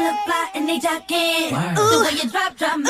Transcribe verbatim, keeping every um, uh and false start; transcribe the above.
look fly and they jockin'. The way you drop, drop